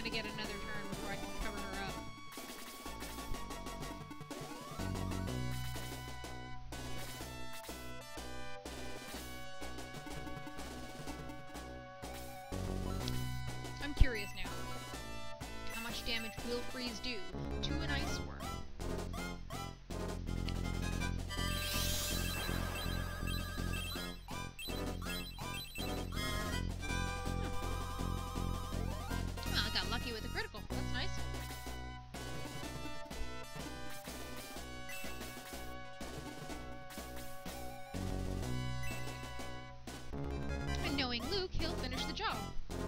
gonna get another turn before I can cover her up. I'm curious now. How much damage will freeze do to an ice worm? Oh, I got lucky with a critical. That's nice. And knowing Luke, he'll finish the job.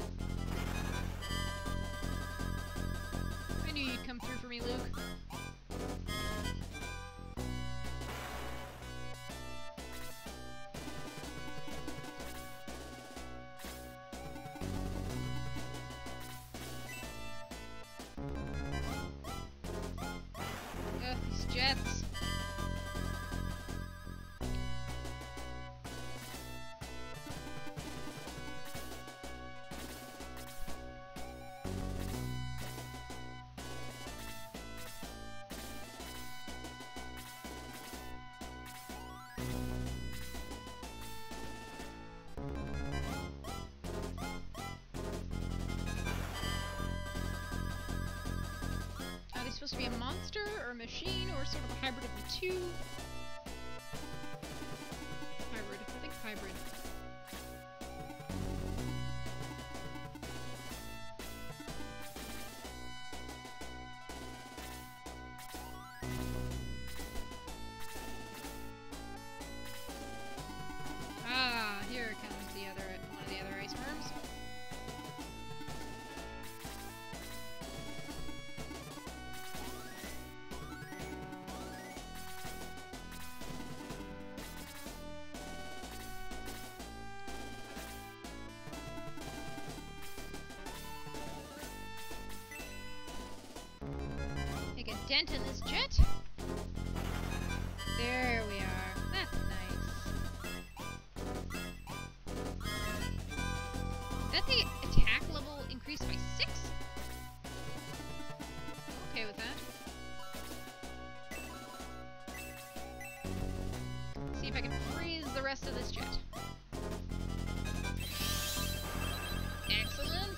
I knew you'd come through for me, Luke. Ugh, these jets. Are they supposed to be a monster or a machine or sort of a hybrid of the two? Hybrid. I think hybrid. Ah, here comes the other one of the other ice worms. Make a dent in this jet. There we are. That's nice. Is that the attack level increased by 6? Okay with that. See if I can freeze the rest of this jet. Excellent.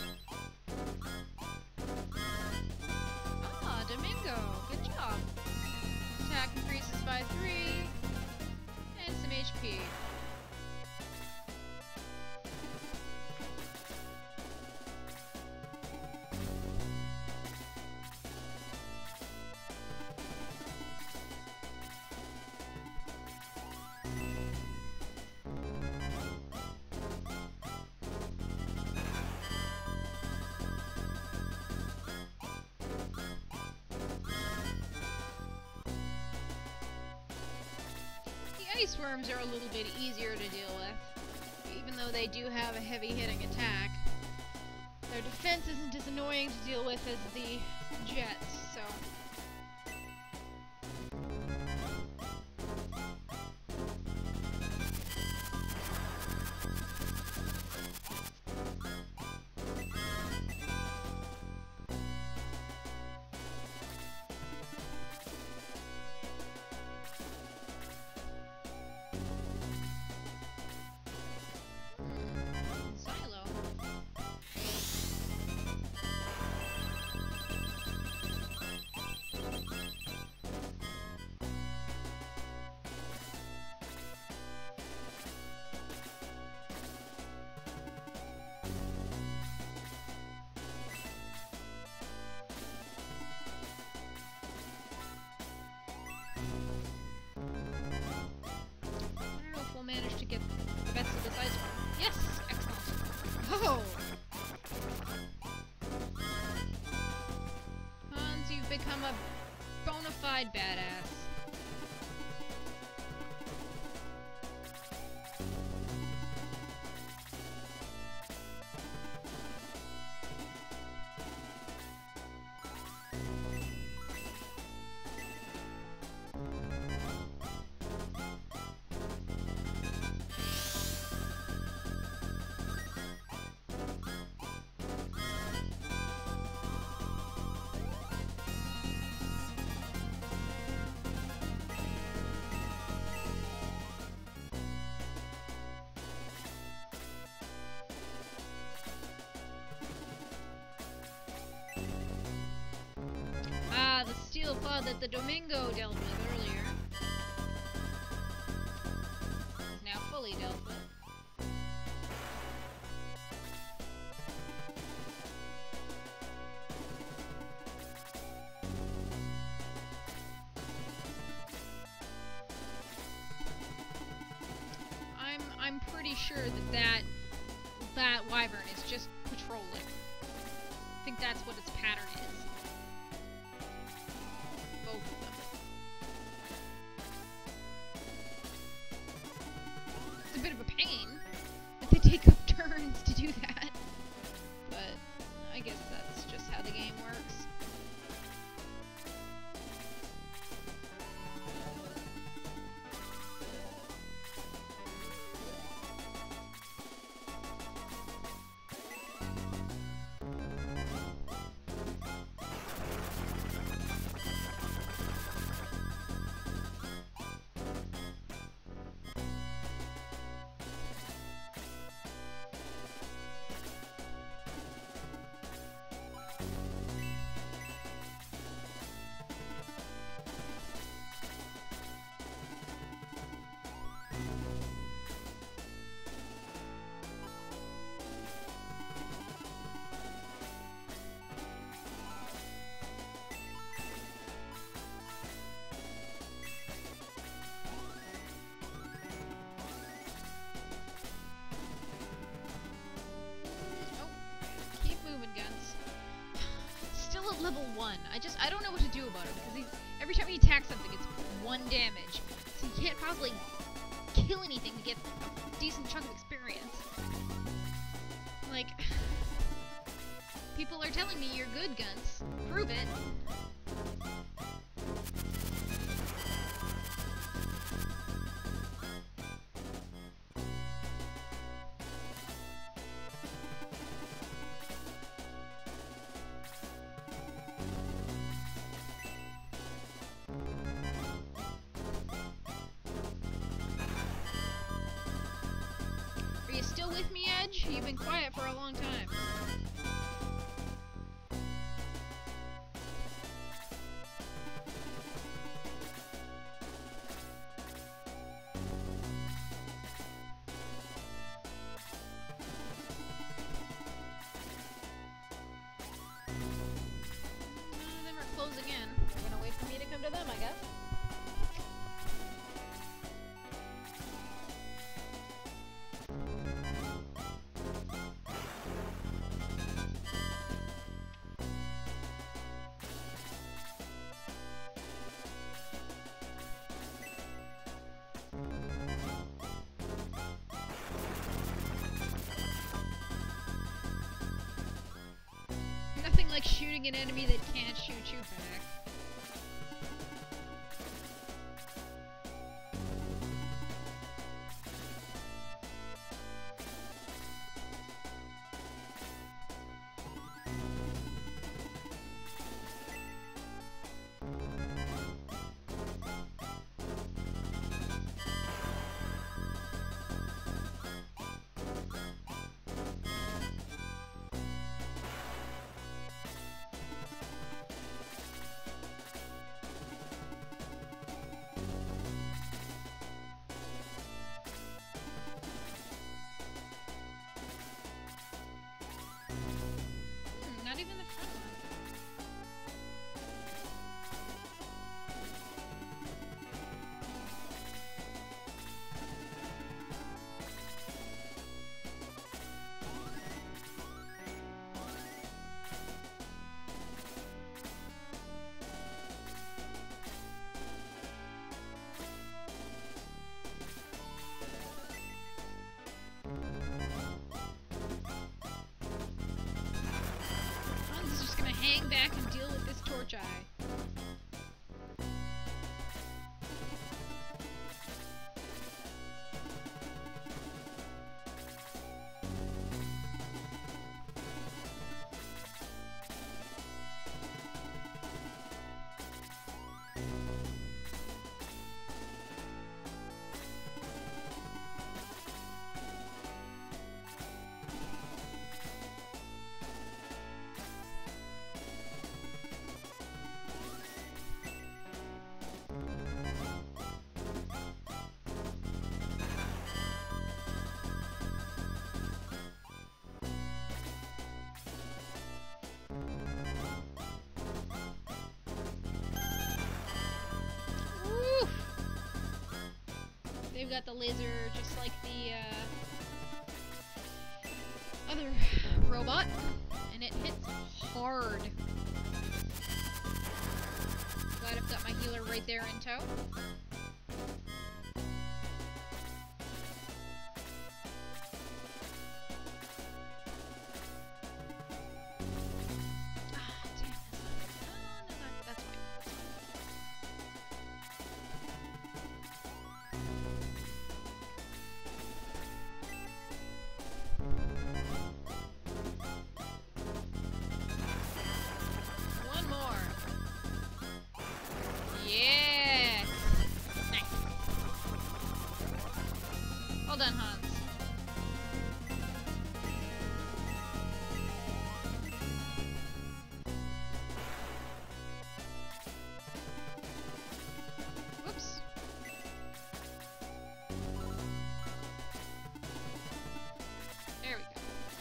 Ah, Domingo. Good job. Attack increases by 3. And some HP. The ice worms are a little bit easier to deal with, even though they do have a heavy hitting attack. Their defense isn't as annoying to deal with as the jets, so. Silo. Managed to get the best of this ice worm. Yes! Excellent. Oh! Hans, you've become a bona fide badass. saw that the Domingo dealt with earlier is now fully dealt with. I'm pretty sure that wyvern is just patrolling. I think that's what its pattern is. Both of them. It's a bit of a pain that they take up turns to do that, but I guess that's just how the game works. Level 1. I don't know what to do about him, because every time he attacks something, it's 1 damage. So you can't possibly kill anything to get a decent chunk of experience. Like, people are telling me you're good, Guns. Prove it. With me, Edge? You've been quiet for a long time. None of them are closing in. They're gonna wait for me to come to them, I guess. Nothing like shooting an enemy that can't shoot you back. Not even the front one. Hang back and deal with this torch eye. you've got the laser just like the other robot, and it hits hard. Glad I've got my healer right there in tow. Well done, Hans. Whoops. There we go.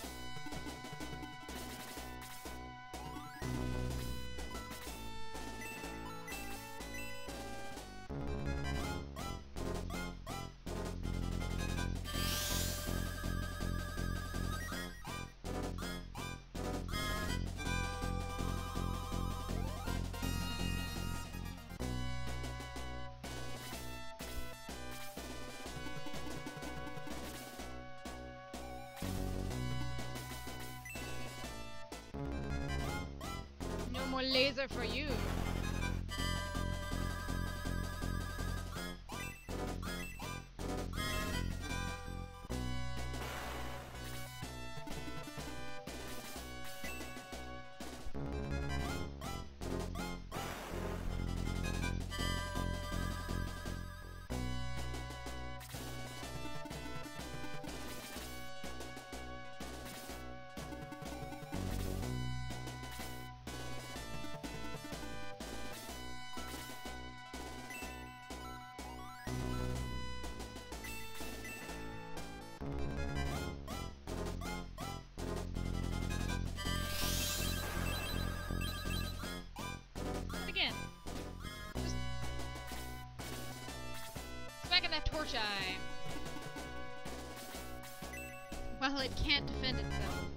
No more laser for you. Again. Just smack in that torch eye. Well, it can't defend itself.